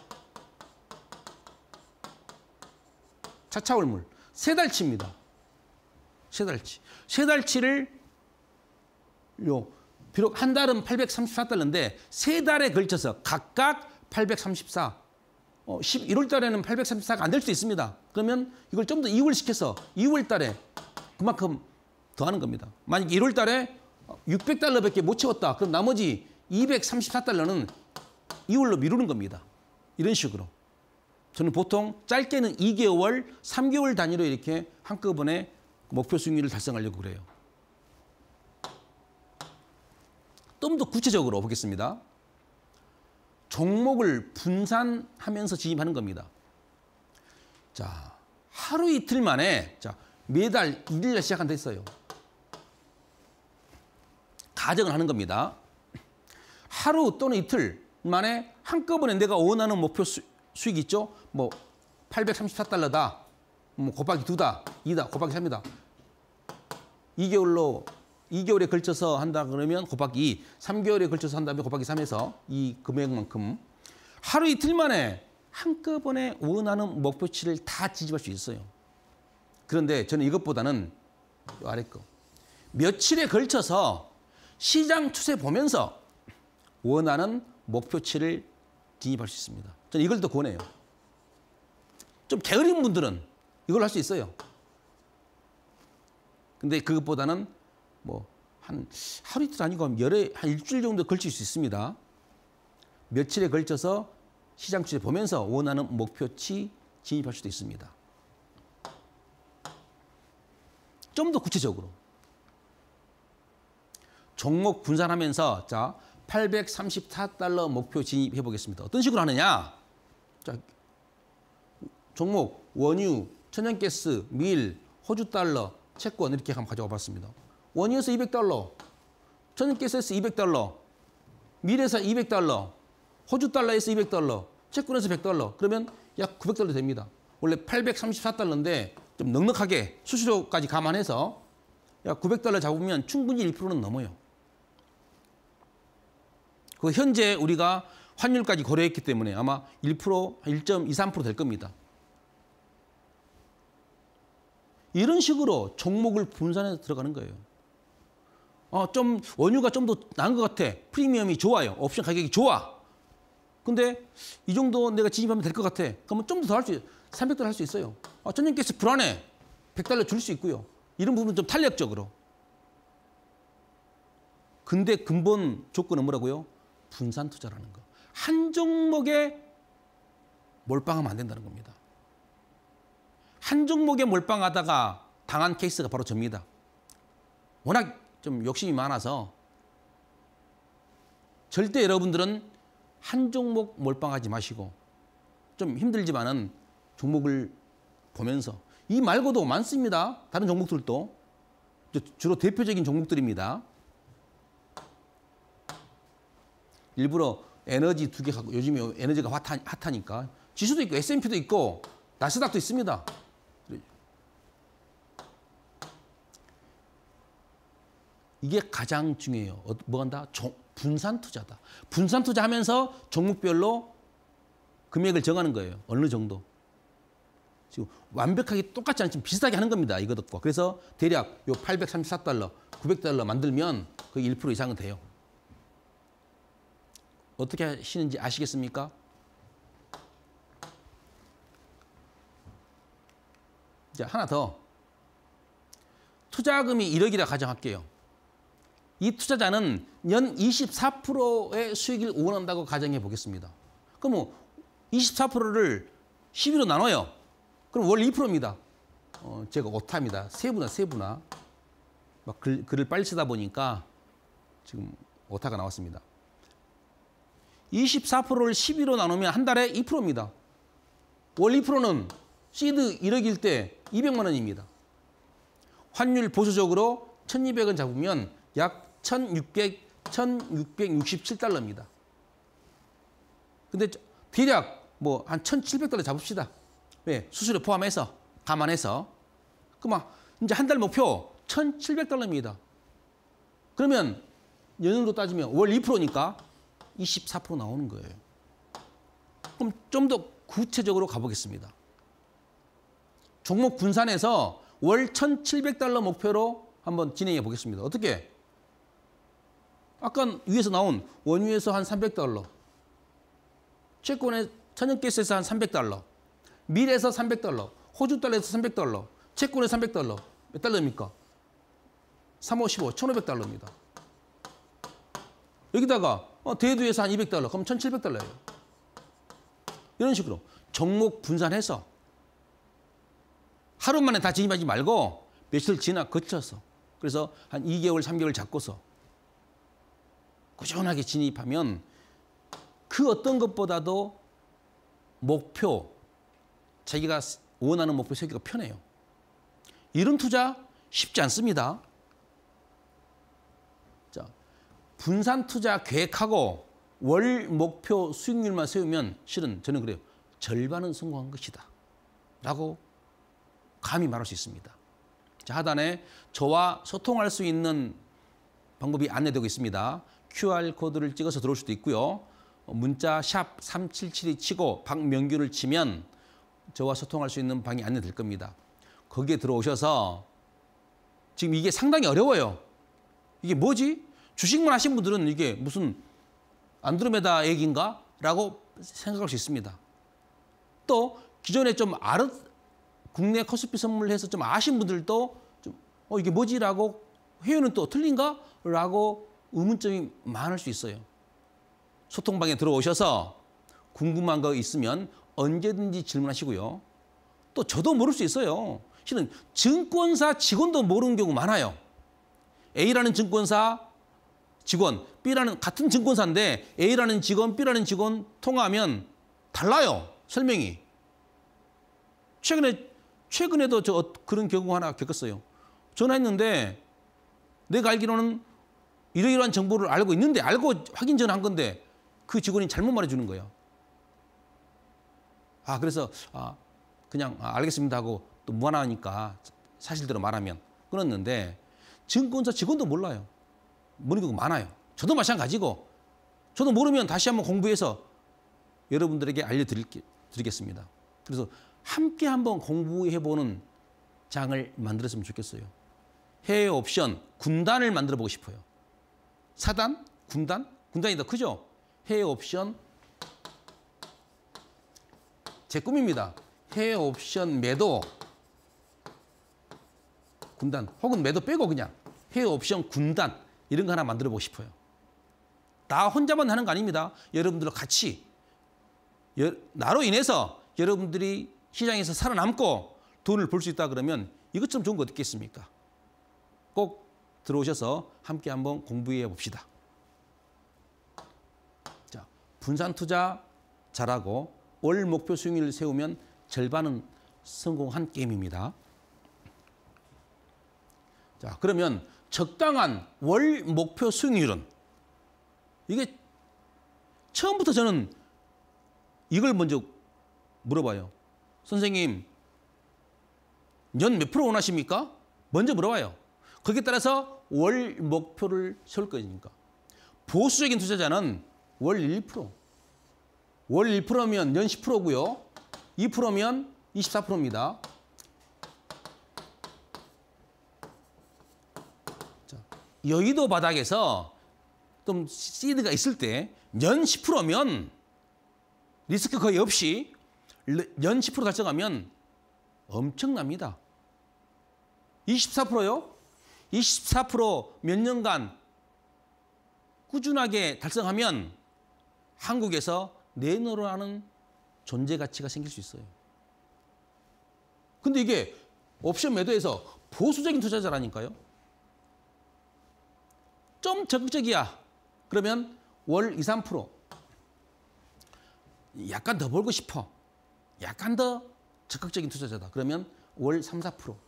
차차월물. 세 달치입니다. 세 달치. 세 달치를 요 비록 한 달은 팔백삼십사 달러인데 세 달에 걸쳐서 각각 팔백삼십사, 어, 십일월 달에는 팔백삼십사가 안 될 수도 있습니다. 그러면 이걸 좀 더 이월시켜서 이월 달에 그만큼 더 하는 겁니다. 만약 일월 달에 육백 달러밖에 못 채웠다. 그럼 나머지 이백삼십사 달러는 이월로 미루는 겁니다. 이런 식으로. 저는 보통 짧게는 이 개월, 삼 개월 단위로 이렇게 한꺼번에 목표 수익률을 달성하려고 그래요. 좀 더 구체적으로 보겠습니다. 종목을 분산하면서 진입하는 겁니다. 자, 하루 이틀 만에 자, 매달 일 일날 시작한다 했어요. 가정을 하는 겁니다. 하루 또는 이틀 만에 한꺼번에 내가 원하는 목표 수, 수익 있죠? 뭐 팔백삼십사 달러다. 뭐 곱하기 이다. 이다. 곱하기 삼이다. 이 개월로 이 개월에 걸쳐서 한다 그러면 곱하기 이, 삼 개월에 걸쳐서 한다면 곱하기 삼에서 이 금액만큼 하루 이틀 만에 한꺼번에 원하는 목표치를 다 지집할 수 있어요. 그런데 저는 이것보다는 이 아래 거 며칠에 걸쳐서 시장 추세 보면서 원하는 목표치를 진입할 수 있습니다. 저는 이걸 더 권해요. 좀 게으른 분들은 이걸 할 수 있어요. 근데 그것보다는 뭐 한 하루 이틀 아니고 열에 한 일주일 정도 걸칠 수 있습니다. 며칠에 걸쳐서 시장 추세 보면서 원하는 목표치 진입할 수도 있습니다. 좀 더 구체적으로 종목 분산하면서 자 팔백삼십사 달러 목표 진입해 보겠습니다. 어떤 식으로 하느냐? 자, 종목 원유, 천연가스, 밀, 호주 달러, 채권 이렇게 한번 가져와 봤습니다. 원유에서 이백 달러, 천연가스에서 이백 달러, 밀에서 이백 달러, 호주 달러에서 이백 달러, 채권에서 백 달러. 그러면 약 구백 달러 됩니다. 원래 팔백삼십사 달러인데 좀 넉넉하게 수수료까지 감안해서 약 구백 달러 잡으면 충분히 일 퍼센트는 넘어요. 그 현재 우리가 환율까지 고려했기 때문에 아마 일 퍼센트, 일 점 이삼 퍼센트 될 겁니다. 이런 식으로 종목을 분산해서 들어가는 거예요. 어, 좀 원유가 좀 더 나은 것 같아. 프리미엄이 좋아요. 옵션 가격이 좋아. 근데 이 정도 내가 진입하면 될 것 같아. 그러면 좀 더 할 수 있어요. 삼백 달러 할 수 있어요. 아, 천연가스 불안해. 백 달러 줄 수 있고요. 이런 부분은 좀 탄력적으로. 근데 근본 조건은 뭐라고요? 분산 투자라는 거. 한 종목에 몰빵하면 안 된다는 겁니다. 한 종목에 몰빵하다가 당한 케이스가 바로 접니다. 워낙 좀 욕심이 많아서 절대 여러분들은 한 종목 몰빵하지 마시고 좀 힘들지만은 종목을 보면서 이 말고도 많습니다. 다른 종목들도 주로 대표적인 종목들입니다. 일부러 에너지 두 개 갖고 요즘에 에너지가 핫하, 핫하니까 지수도 있고 에스 앤 피도 있고 나스닥도 있습니다. 이게 가장 중요해요. 뭐 한다? 분산 투자다. 분산 투자하면서 종목별로 금액을 정하는 거예요. 어느 정도. 지금 완벽하게 똑같지 않지만 비슷하게 하는 겁니다. 이거 듣고. 그래서 대략 요 팔백삼십사 달러, 구백 달러 만들면 거의 일 퍼센트 이상은 돼요. 어떻게 하시는지 아시겠습니까? 자, 하나 더. 투자금이 일억이라 가정할게요. 이 투자자는 연 이십사 퍼센트의 수익을 원한다고 가정해 보겠습니다. 그럼 뭐 이십사 퍼센트를 십이로 나눠요. 그럼 월 이 퍼센트입니다. 어, 제가 오타입니다. 세분화, 세분화. 막 글, 글을 빨리 쓰다 보니까 지금 오타가 나왔습니다. 이십사 퍼센트를 십이로 나누면 한 달에 이 퍼센트입니다. 월 이 퍼센트는 시드 일억일 때 이백만 원입니다. 환율 보수적으로 천이백 원 잡으면 약 천육백, 천육백육십칠 달러입니다. 근데 대략 뭐 한 천칠백 달러 잡읍시다. 왜? 수수료 포함해서, 감안해서. 그럼 이제 한 달 목표 천칠백 달러입니다. 그러면 연으로 따지면 월 이 퍼센트니까 이십사 퍼센트 나오는 거예요. 그럼 좀 더 구체적으로 가보겠습니다. 종목 분산해서 월 천칠백 달러 목표로 한번 진행해 보겠습니다. 어떻게? 아까 위에서 나온 원유에서 한 삼백 달러, 채권의 천연가스에서 한 삼백 달러, 밀에서 삼백 달러, 호주 달러에서 삼백 달러, 채권에 삼백 달러. 몇 달러입니까? 삼, 십오, 천오백 달러입니다. 여기다가 어, 대두에서 한 이백 달러, 그럼 천칠백 달러예요. 이런 식으로 종목 분산해서 하루 만에 다 진입하지 말고 며칠 지나 거쳐서, 그래서 한 이 개월, 삼 개월 잡고서 꾸준하게 진입하면 그 어떤 것보다도 목표, 자기가 원하는 목표 세우기가 편해요. 이런 투자 쉽지 않습니다. 자, 분산 투자 계획하고 월 목표 수익률만 세우면 실은 저는 그래요. 절반은 성공한 것이다 라고 감히 말할 수 있습니다. 자, 하단에 저와 소통할 수 있는 방법이 안내되고 있습니다. 큐알코드를 찍어서 들어올 수도 있고요. 문자 샵 삼칠칠이 치고 박명규를 치면 저와 소통할 수 있는 방이 안내될 겁니다. 거기에 들어오셔서 지금 이게 상당히 어려워요. 이게 뭐지? 주식만 하신 분들은 이게 무슨 안드로메다 얘기인가? 라고 생각할 수 있습니다. 또 기존에 좀 아르, 국내 코스피 선물해서 좀 아신 분들도 좀 어, 이게 뭐지? 라고 회원은 또 틀린가? 라고 의문점이 많을 수 있어요. 소통방에 들어오셔서 궁금한 거 있으면 언제든지 질문하시고요. 또 저도 모를 수 있어요. 실은 증권사 직원도 모르는 경우 많아요. A라는 증권사 직원, B라는 같은 증권사인데 A라는 직원, B라는 직원 통화하면 달라요. 설명이. 최근에, 최근에도 저 그런 경우 하나 겪었어요. 전화했는데 내가 알기로는 이러이러한 정보를 알고 있는데 알고 확인 전화한 건데 그 직원이 잘못 말해주는 거예요. 아, 그래서 아, 그냥 아, 알겠습니다 하고 또 무한하니까 사실대로 말하면 끊었는데 증권사 직원도 몰라요. 모르는 경우가 많아요. 저도 마찬가지고 저도 모르면 다시 한번 공부해서 여러분들에게 알려드리겠습니다. 그래서 함께 한번 공부해보는 장을 만들었으면 좋겠어요. 해외 옵션 군단을 만들어보고 싶어요. 사단? 군단? 군단이 더 크죠? 해외 옵션 제 꿈입니다. 해외 옵션 매도 군단 혹은 매도 빼고 그냥 해외 옵션 군단 이런 거 하나 만들어 보고 싶어요. 나 혼자만 하는 거 아닙니다. 여러분들과 같이 나로 인해서 여러분들이 시장에서 살아남고 돈을 벌 수 있다 그러면 이것처럼 좋은 거 어디 있겠습니까? 꼭 들어오셔서 함께 한번 공부해 봅시다. 자, 분산 투자 잘하고 월 목표 수익률을 세우면 절반은 성공한 게임입니다. 자, 그러면 적당한 월 목표 수익률은 이게 처음부터 저는 이걸 먼저 물어봐요. 선생님, 연 몇 프로 원하십니까? 먼저 물어봐요. 거기에 따라서 월 목표를 세울 거니까. 보수적인 투자자는 월 일 퍼센트, 월 일 퍼센트면 연 십 퍼센트고요. 이 퍼센트면 이십사 퍼센트입니다. 자, 여의도 바닥에서 좀 시드가 있을 때 연 십 퍼센트면 리스크 거의 없이 연 십 퍼센트 달성하면 엄청납니다. 이십사 퍼센트요? 이십사 퍼센트 몇 년간 꾸준하게 달성하면 한국에서 내노라는 존재 가치가 생길 수 있어요. 근데 이게 옵션 매도에서 보수적인 투자자라니까요. 좀 적극적이야. 그러면 월 이, 삼 퍼센트. 약간 더 벌고 싶어. 약간 더 적극적인 투자자다. 그러면 월 삼, 사 퍼센트.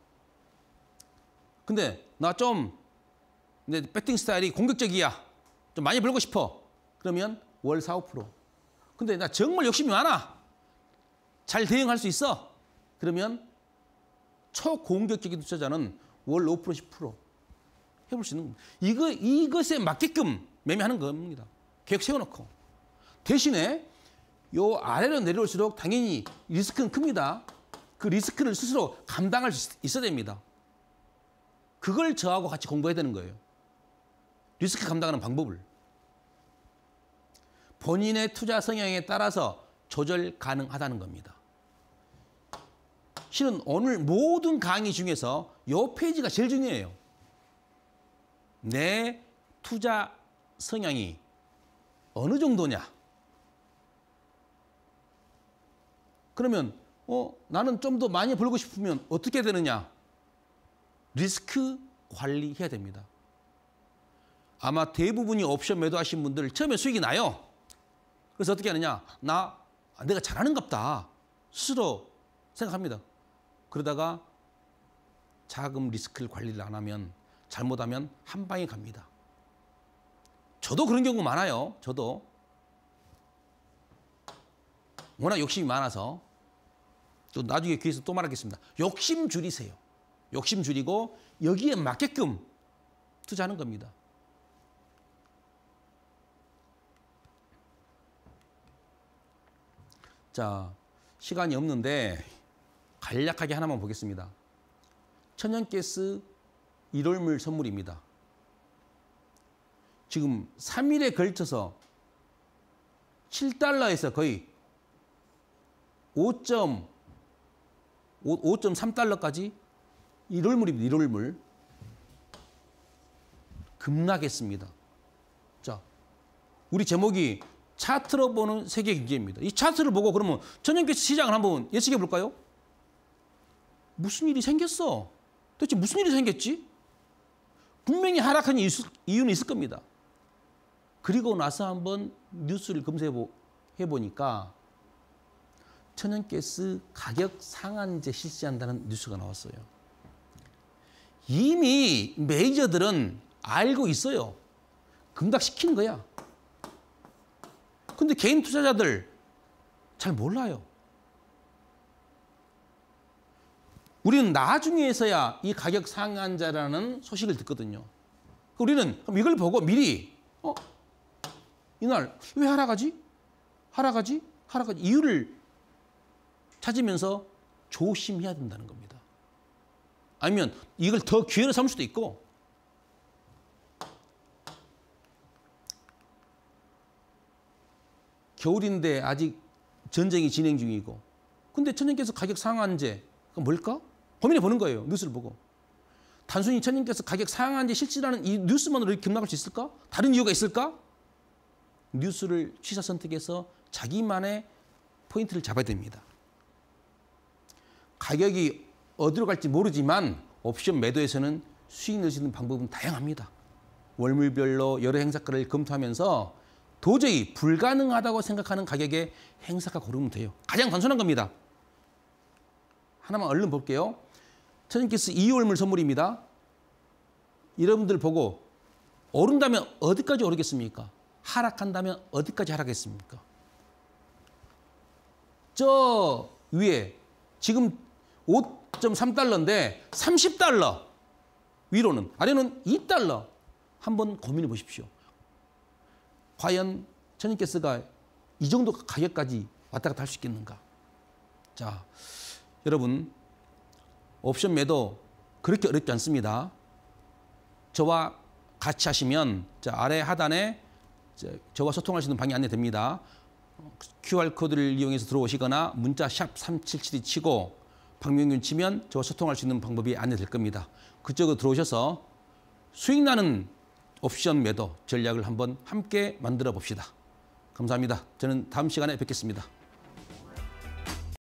근데 나 좀 내 배팅 스타일이 공격적이야. 좀 많이 벌고 싶어. 그러면 월 사, 오 퍼센트. 근데 나 정말 욕심이 많아. 잘 대응할 수 있어. 그러면 초공격적인 투자자는 월 오 퍼센트, 십 퍼센트 해볼 수 있는 겁니다. 이거, 이것에 맞게끔 매매하는 겁니다. 계획 세워놓고. 대신에 요 아래로 내려올수록 당연히 리스크는 큽니다. 그 리스크를 스스로 감당할 수 있어야 됩니다. 그걸 저하고 같이 공부해야 되는 거예요. 리스크 감당하는 방법을 본인의 투자 성향에 따라서 조절 가능하다는 겁니다. 실은 오늘 모든 강의 중에서 이 페이지가 제일 중요해요. 내 투자 성향이 어느 정도냐. 그러면 어, 나는 좀 더 많이 벌고 싶으면 어떻게 되느냐. 리스크 관리해야 됩니다. 아마 대부분이 옵션 매도하신 분들 처음에 수익이 나요. 그래서 어떻게 하느냐. 나 내가 잘하는갑다. 스스로 생각합니다. 그러다가 자금 리스크를 관리를 안 하면 잘못하면 한 방에 갑니다. 저도 그런 경우 많아요. 저도. 워낙 욕심이 많아서. 또 나중에 귀에서 또 말하겠습니다. 욕심 줄이세요. 욕심 줄이고 여기에 맞게끔 투자하는 겁니다. 자, 시간이 없는데 간략하게 하나만 보겠습니다. 천연가스 일월물 선물입니다. 지금 삼 일에 걸쳐서 칠 달러에서 거의 오 점 삼 달러까지 일월물입니다. 일월물. 급락했습니다. 자, 우리 제목이 차트로 보는 세계 경제입니다. 이 차트를 보고 그러면 천연가스 시장을 한번 예측해 볼까요? 무슨 일이 생겼어? 도대체 무슨 일이 생겼지? 분명히 하락한 이유는 있을 겁니다. 그리고 나서 한번 뉴스를 검색해 보니까 천연가스 가격 상한제 실시한다는 뉴스가 나왔어요. 이미 메이저들은 알고 있어요. 금각시키는 거야. 근데 개인 투자자들 잘 몰라요. 우리는 나중에서야 이 가격 상한제라는 소식을 듣거든요. 우리는 이걸 보고 미리 어? 이날 왜 하락하지? 하락하지? 하락하지? 이유를 찾으면서 조심해야 된다는 겁니다. 아니면 이걸 더 기회로 삼을 수도 있고. 겨울인데 아직 전쟁이 진행 중이고. 근데 천연가스 가격 상한제 뭘까? 고민해 보는 거예요. 뉴스를 보고. 단순히 천연가스 가격 상한제 실시라는 이 뉴스만으로 이렇게 급락할 수 있을까? 다른 이유가 있을까? 뉴스를 취사 선택해서 자기만의 포인트를 잡아야 됩니다. 가격이 어디로 갈지 모르지만 옵션 매도에서는 수익 낼 수 있는 방법은 다양합니다. 월물별로 여러 행사가를 검토하면서 도저히 불가능하다고 생각하는 가격에 행사가 고르면 돼요. 가장 단순한 겁니다. 하나만 얼른 볼게요. 천연가스 이월물 선물입니다. 여러분들 보고 오른다면 어디까지 오르겠습니까? 하락한다면 어디까지 하락했습니까? 저 위에 지금 오 점 삼 달러인데 삼십 달러 위로는, 아래는 이 달러. 한번 고민해 보십시오. 과연 천연가스가 이 정도 가격까지 왔다 갔다 할 수 있겠는가? 자, 여러분, 옵션 매도 그렇게 어렵지 않습니다. 저와 같이 하시면 자, 아래 하단에 저와 소통할 수 있는 방이 안내됩니다. 큐알코드를 이용해서 들어오시거나 문자 샵 삼칠칠이 치고 박명균 치면 저와 소통할 수 있는 방법이 안내될 겁니다. 그쪽으로 들어오셔서 수익 나는 옵션 매도 전략을 한번 함께 만들어 봅시다. 감사합니다. 저는 다음 시간에 뵙겠습니다.